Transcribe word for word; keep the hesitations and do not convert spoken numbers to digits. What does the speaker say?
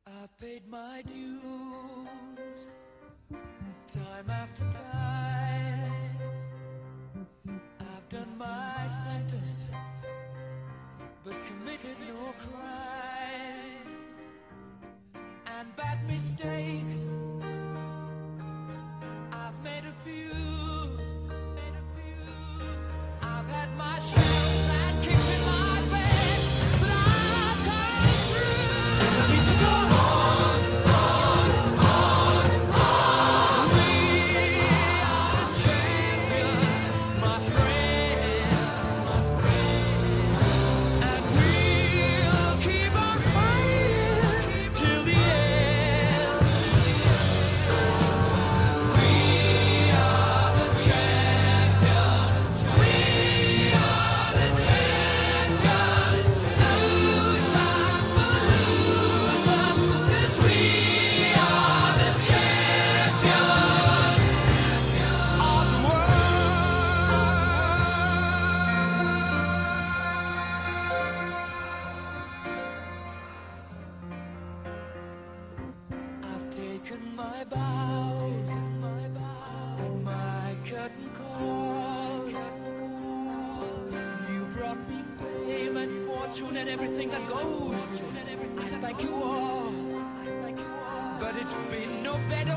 I've paid my dues, time after time. I've done my sentence, but committed no crime. And bad mistakes, I've made a few. I've had my shells and kicks in my bed, but I've come through. I need to go on, on, on, on. We are the champions, my friend, my friend. And we'll keep on fighting till the end. We are the champions. We are the champions. No time for losers, 'cause we are the champions of the world. I've taken my bows and my curtain calls. You brought me fame and fortune and everything that goes with it. I thank you all, but it's been no better